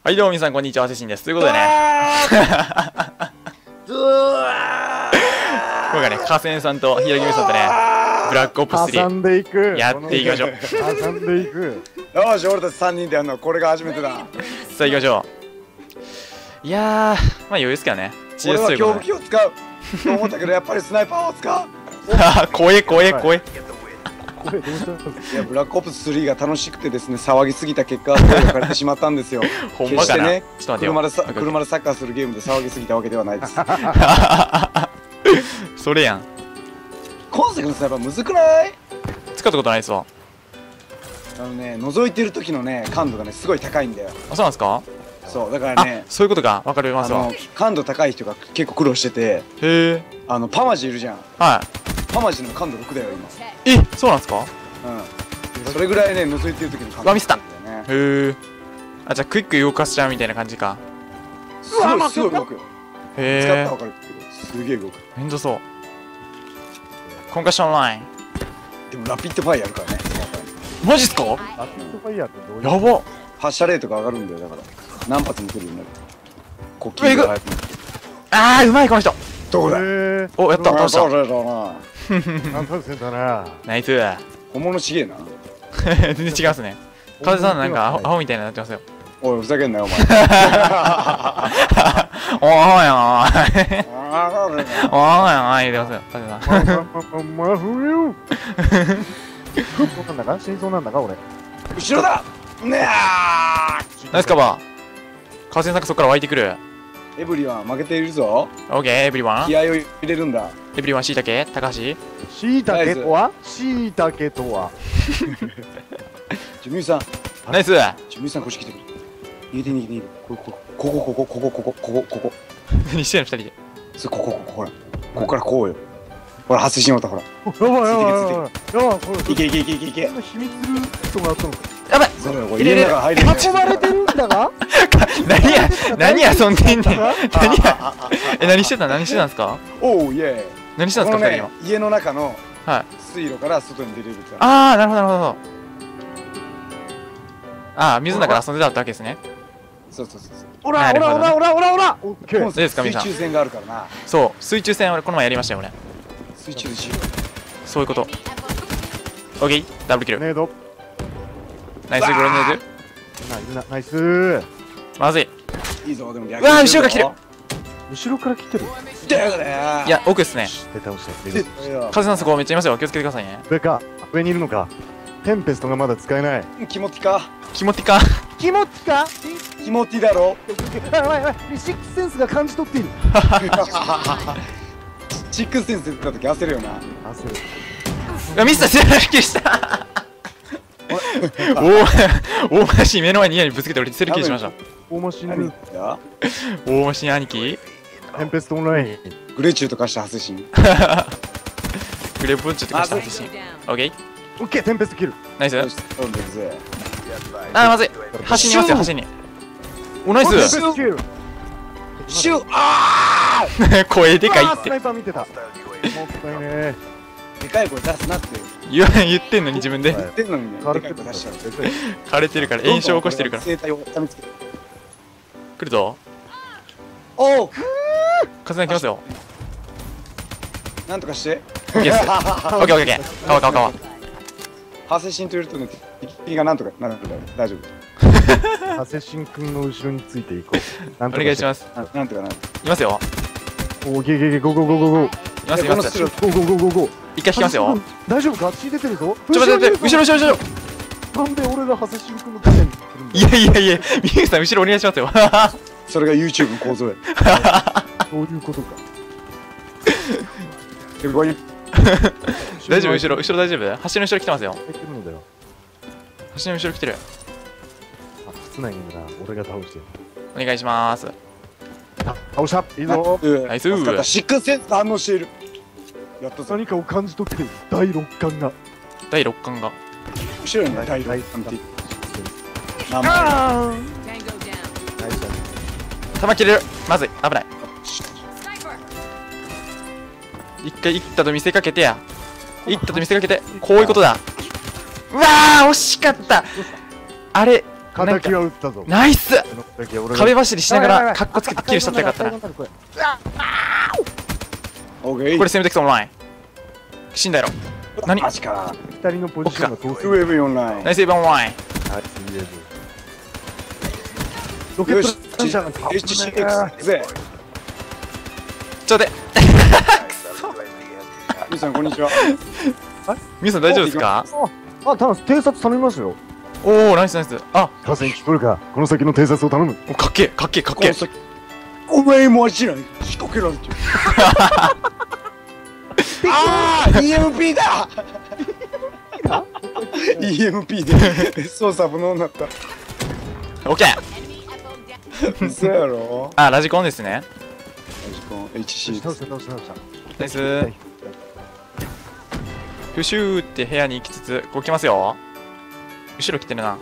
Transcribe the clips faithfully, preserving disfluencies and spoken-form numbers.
はいどうも皆さんこんにちは、セシンです。ということでね今回ね、河川さんとひろぎみさんとね、ブラックオプススリ挟んでいくーやっていきましょう。 挟んでいくよし、俺たちさんにんでやるのこれが初めてだ。 さあ行きましょう。いやー、まあ余裕ですけどね。 俺は強武器を使うと思ったけど、やっぱりスナイパーを使う。 怖え怖え怖え。 これどうしたんですか。 いや、ブラックオプススリーが楽しくてですね、騒ぎすぎた結果、声をかれてしまったんですよ。 ほんまかな。 決してね、 ちょっと待ってよ。 車でさ車でサッカーするゲームで騒ぎすぎたわけではないです。 それやん。 今作のスナイパーむずくない？ 使ったことないですわ。 あのね、覗いてる時のね、感度がね、すごい高いんだよ。 あ、そうなんですか。 そうだからあ、 ね、 そういうことか。わかりあますわ。 の感度高い人が結構苦労してて、 へえ。 あのパマジいるじゃん。 はパマジの感度ろくだよ今。 い。え、そうなんですか。 うん。それぐらいね、覗いてる時の感うわミスった高いんだよね。 へえ。あ、じゃあクイック動かしちゃうみたいな感じか。 すごいすごい動くよ。使へえったら。わかるけど、すげえ動く。 めんどそう。コンカッションライン。 でもラピッドファイヤーあるからね。 マジっすか。 ラピッドファイヤーってどういうやば。 発射レートが上がるんだよ。だから何発も来るようになる。呼吸が速くなる。 あー、うまいこの人。 どこだ。 へお、やった、倒した。 そうだな。 えなんとせんだな。 ナイス。 本物ちげえな。 全然違いますね。風さんなんかアホアホみたいになってますよ。 おいふざけんなよお前。 おーいおーい。おーいおーい言ってますよ。風さん。 まふよ。そうなんだか真相なんだか俺。 後ろだ。ねナイスカバー。川瀬さんがそこから湧いてくる。 え。エブリワン負けているぞ。 オッケー、エブリワン。 気合を入れるんだ。 エブリワン、しいたけ高橋。 しいたけとはしいたけとはジュミューさん、 ナイス。 ジュミューさんこっち来てくれ。逃げて逃げて逃げて。ここここここここここここここ。 何してんの二人で。 そここここほら。ここからこうよ。ほら発生しようたほら。 やばいやばいやばいやばいこれいけいけいけいけいけ。 そんな秘密ルートがあったのか。 やばい。 それこれ家の中入れる。 囲まれてるんだが何や、何遊んでんねん。何や。え、何してた何してたんですか。 おうイエ何してー。 たんですか、二人このね今。 家の中のはい。 水路から外に出れるから。 あー、なるほど、なるほど。あー、水の中で遊んでたってわけですね。 そうそうそうそう。 オラオラオラオラオラオラオッケーコンセですか皆さん水中戦があるからな。 そう、水中戦俺この前やりましたよ、俺。 水中でしよそういうこと。オッケー、ダブルキル。 ネードナイス、グレネード。 ナナイスまずい。 う。いいぞでも逆うわー後ろが来てる。 後ろから来てるだよね。 いや、奥ですね。 で倒して風さんそこめっちゃいますよ。気をつけてくださいね。 上か上にいるのかテンペストがまだ使えないキモティか。 キモティか。 気持ちかキモティだろ。 やばいやばいシックスセンスが感じ取っているチックスセンス出た時焦るよな。 焦るうわミスターセラルキルした大大マシン目の前に家にぶつけて俺セルキルしました。 大マシン何グだ。 大マシン兄貴。 テンペストオンライングレチューとかした発生シーン。 グレープウォッチとかした発信。オッケー。 オッケーテンペスト切るナイス。 よし飛んでいくぜ。 あー、まずい。端にいますよ、端に。お、ナイテンペスス。 ト切るシュー。あ声でかいっあースナて。 イパー見てたもったいねー。でかい声出すなって言わ言ってんのに自分で。 言ってんのにね。 軽でかいく声出しちゃう。 枯れてるから、炎症起こしてるから。 声帯を痛めつける。 来るぞ。 おう。 風が来ますよ。 なんとかして。 オッケーっす。オッケーオッケーオッケー。かわかわかわ。 発生シーンというとね、敵がなんとかなるんだよ。大丈夫。 ハセシン君の後ろについていこうお願いします。 ななんとかなる。 いますよ。 おーゲーゲーゲーゴーゴーゴーゴーゴーいますよ、いますよ。 ゴーゴーゴーゴーゴー一回引きますよ。 大丈夫か血出てるぞちょ、待って待って、後ろ後ろ後ろ。 なんで俺がハセシン君のために来るんだいやいやいや、みゆさん後ろお願いしますよ。 それが YouTube の構造や。 そういうことかでここに大丈夫後ろ、後ろ大丈夫橋の後ろ来てますよ。 入ってるのだよ橋の後ろ来てる。 あ室内にいるな俺が倒してるお願いします。 倒したいいぞナイス助かったシックスセンス反応している。やったぞ。 何かを感じ取っている第六感が第六感が。 後ろにね第六感って名前。 あーナイスだ弾切れる。まずい。危ない。一回行ったと見せかけてや。行ったと見せかけて。こういうことだ。うわー惜しかった。あれ、 敵は撃ったぞ。 ナイス。 この敵は俺が壁走りしながやばいやばいらカッコつけてキルしとったらよかったな。 これオッケー。 これセムテクスオンライン死んだやろ。何マジか。 二人のポジションが遠すぎウェブオンライン。 ナイスエヴァンオンライン。 はい、スリーエブロケッよし、 トランチャーがエイチシーエックス ぜ。 ちょっと待って。 みさん、こんにちは。 みゆさん大丈夫ですか？ あ、頼む、偵察頼みますよ。 おおナイスナイス。あ、 河川聞こえるか、この先の偵察を頼む。 おかっけえかっけえかっけえ。 お前もしない。仕掛けられてる。ああ イーエムピー だ イーエムピー で操作不能になったオッケー。 嘘やろ。 あ、ラジコンですね。 ラジコン エイチシー倒した倒した倒した。 ナイス。プシューって部屋に行きつつこう来ますよ。後ろ来てるな。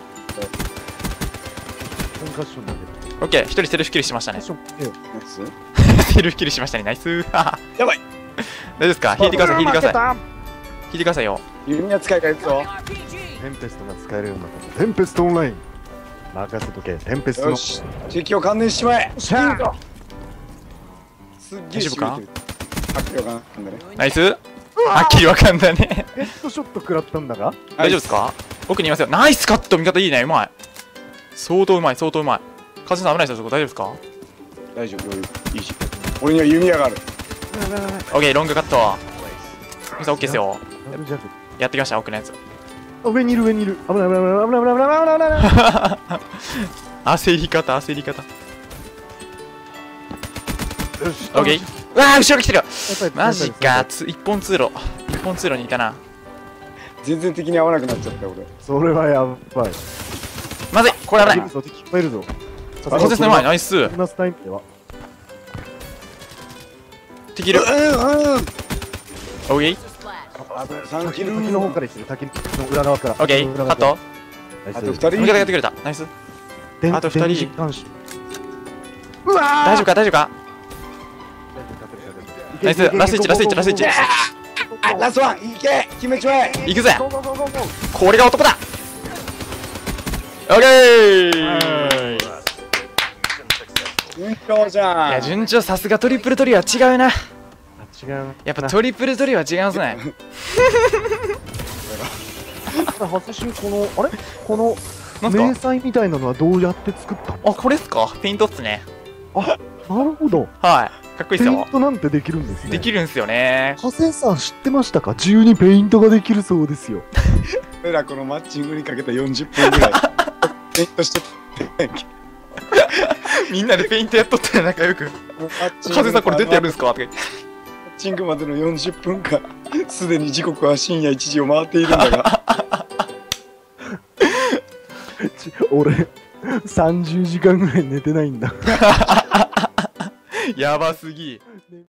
コンカッションだオッケー、一人セルフキルしましたね。 けど。えよナイスセルフキルしましたね。ナイス。 やばい。 大丈夫ですか？引いてください、引いてください。引いてくださいよ。 弓矢使いがいくぞ。 テンペストが使えるようになった。テンペストオンライン。任せとけ、テンペストの。 よし、敵を観念しちまえ。 しゃーすっげえ大丈夫か痺れてる。あ、キロかな。なんだね。 ナイス。はっきりわかんだね。 ヘッドショット食らったんだが。 大丈夫ですか？奥にいますよ。ナイスカット、味方いいね、うまい。相当うまい、相当うまい。カズさん危ないですよ、そこ大丈夫ですか？ 大丈夫、余裕。いいし。俺には弓矢がある。 オッケー、ロングカット。ミさんオッケーですよ。 ダブルジャンプ。 やってきました、奥のやつ。 あ、上にいる上にいる。危ない危ない危ない危ない危ない危ない危ない危ない。 焦り方、焦り方。 よし。 オッケー。うわー、後ろに来てる。 やっぱりマジか、つ一本通路。一本通路にいたな。 全然敵に合わなくなっちゃった俺。 それはやばい。 まずい、これ危ないい。 敵いっぱいいるぞ。 コンセスの前、ナイス。 こんなスタイルでは。 敵いる。 うんうん。 オッケー。 三キル。 滝の方から来てる。滝の裏側から。 オッケー、カット。 あと二味方人。 やってくれた。ナイス。 電あと二人電磁監視うわー大丈夫か、大丈夫か。ナイス、ラストイッチ、ラストイッチ、ラストイッチ。 あ、ラストワン、いけ、決めちまえ。 行くぜ。 ゴーゴーゴーゴーゴーこれが男だ。オッケー。 順調じゃん。 いや、順調、さすがトリプルトリは違うな。 あ違うやっぱトリプルトリは違いますね。 私このあれこのなん迷すか？ 彩みたいなのはどうやって作ったの？ あ、これっすか？ペイントっすね。 なるほど。 はい。かっこいいっすよペイン。トなんてできるんですね。 できるんすよね。 ハセンさん知ってましたか？自由にペイントができるそうですよ。 俺らこのマッチングにかけたよんじゅっぷんぐらい。ペイントしてみんなでペイントやっとって仲良く。カズさんこれ出てやるんすか？とか言って。 マッチングまでのよんじゅっぷんかん、すでに時刻は深夜いちじを回っているんだが。 ち俺さんじゅうじかんぐらい寝てないんだ。 やばすぎ。